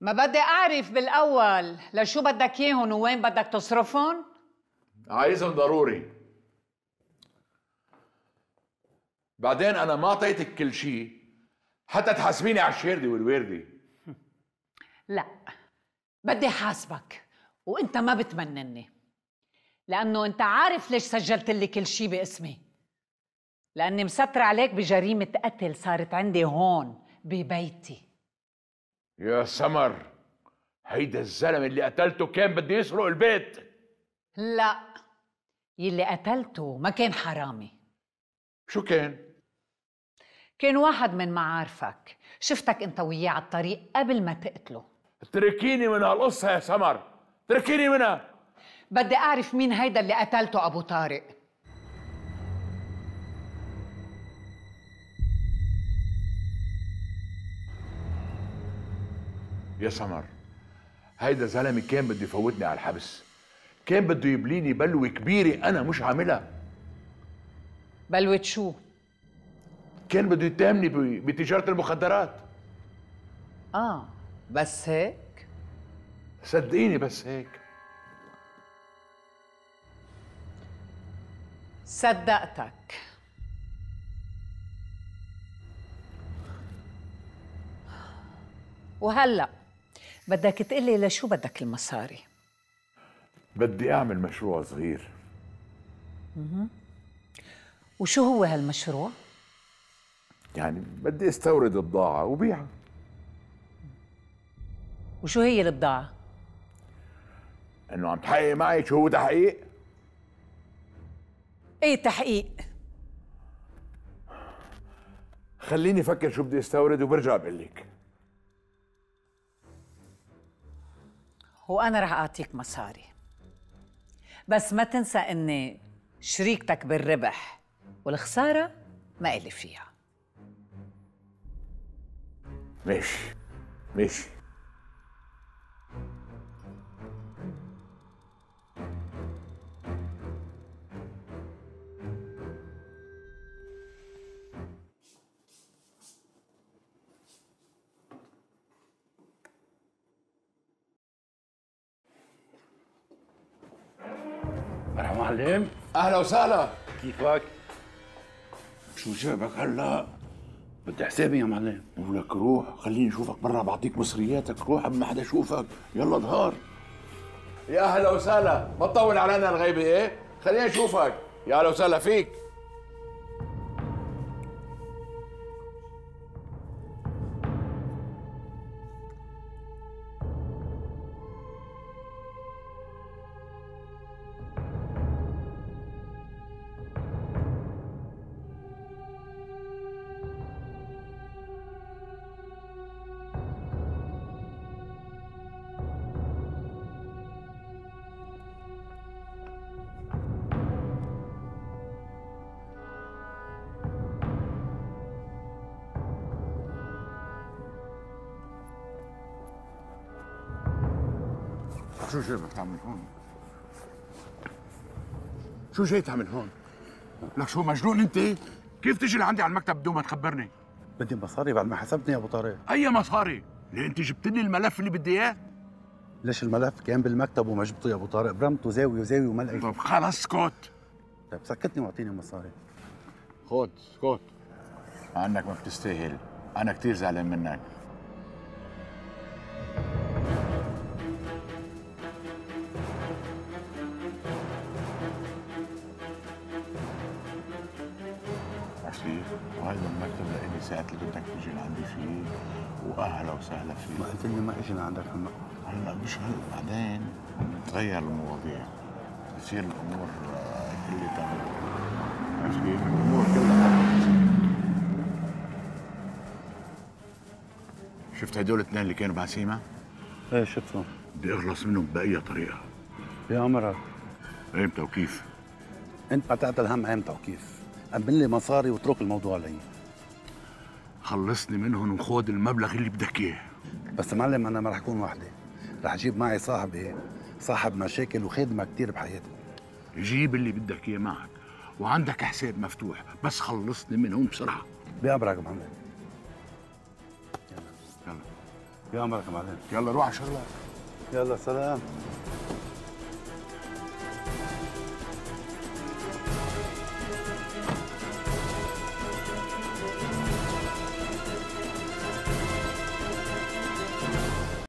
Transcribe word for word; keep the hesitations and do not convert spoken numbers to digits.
ما بدي أعرف بالأول لشو بدك إياهم ووين بدك تصرفهم؟ عايزهم ضروري. بعدين أنا ما أعطيتك كل شيء حتى تحاسبيني على الشيردي والويردي. لا، بدي حاسبك وأنت ما بتمنني، لأنه أنت عارف ليش سجلت لي كل شيء باسمي. لأني مسطر عليك بجريمة قتل صارت عندي هون ببيتي. يا سمر، هيدا الزلمة اللي قتلته كان بده يسرق البيت. لا، يلي قتلته ما كان حرامي. شو كان؟ كان واحد من معارفك، شفتك انت وياه على الطريق قبل ما تقتله. اتركيني من هالقصة يا سمر، اتركيني منها. بدي أعرف مين هيدا اللي قتلته أبو طارق. يا سمر، هيدا زلمة كان بده يفوتني على الحبس، كان بده يبليني بلوة كبيرة أنا مش عاملها. بلوة شو؟ كان بده يتهمني ب- بتجارة المخدرات. آه، بس هيك؟ صدقيني بس هيك. صدقتك. وهلأ بدك تقلي لشو بدك المصاري؟ بدي أعمل مشروع صغير. وشو هو هالمشروع؟ يعني بدي استورد بضاعة وبيعها. وشو هي البضاعة؟ إنه عم تحقق معي شو هو تحقيق؟ ايه تحقيق؟ خليني أفكر شو بدي استورد وبرجع بقول لك. وأنا رح أعطيك مصاري، بس ما تنسى إني شريكتك بالربح والخسارة ما إلي فيها. ماشي ماشي. مرحبا معلم. أهلا وسهلا. كيفك؟ شو جابك هلا؟ بدي حسابي يا معلم. ولك روح، خليني اشوفك برا بعطيك مصرياتك، روح قبل ما حدا يشوفك، يلا ظهر. يا اهلا وسهلا، ما تطول علينا الغيبه ايه؟ خليني اشوفك، يا اهلا وسهلا فيك. شو جايبك تعمل هون؟ شو جاي تعمل هون؟ لك شو مجنون انت؟ كيف تجي لعندي على المكتب بدون ما تخبرني؟ بدي مصاري بعد ما حسبتني يا ابو طارق. اي مصاري؟ ليه انت جبت لي الملف اللي بدي اياه؟ ليش الملف كان بالمكتب وما جبته يا ابو طارق؟ برمته زاويه وزاويه وما لقيته. طب خلص اسكت. طيب سكتني واعطيني مصاري. خد اسكت. مع انك ما بتستاهل، انا كثير زعلان منك. عرفتي؟ وهذا المكتب لإلي ساعة اللي بدك تيجي لعندي فيه، واهلا وسهلا فيك. ما قلت لي ما اجي لعندك هلا. هلا مش هلا، بعدين بتتغير المواضيع، بتصير الامور آه، كلها عرفت كيف؟ الامور كلها. شفت هدول الاثنين اللي كانوا مع سيما؟ ايه شفتهم. بدي اخلص منهم باي طريقه. يا امرك امتى وكيف؟ انت ما تعطي الهم امتى وكيف. قبل لي مصاري واترك الموضوع علي. خلصني منهم وخذ المبلغ اللي بدك اياه. بس معلم انا ما رح اكون وحدي، رح اجيب معي صاحبي صاحب مشاكل وخدمه كثير بحياتي. جيب اللي بدك اياه معك، وعندك حساب مفتوح، بس خلصني منهم بسرعه. بأمرك معلم. يلا في امرك يا معلم. يلا روح على شغلك. يلا سلام.